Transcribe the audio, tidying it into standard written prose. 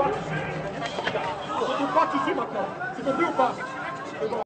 Faut qu'on parte ici maintenant. C'est compris ou pas?